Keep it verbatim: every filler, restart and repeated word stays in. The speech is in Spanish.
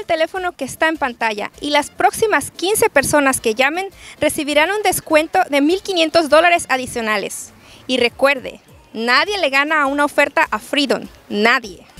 al teléfono que está en pantalla y las próximas quince personas que llamen recibirán un descuento de mil quinientos dólares adicionales. Y recuerde, nadie le gana a una oferta a Freedom, nadie.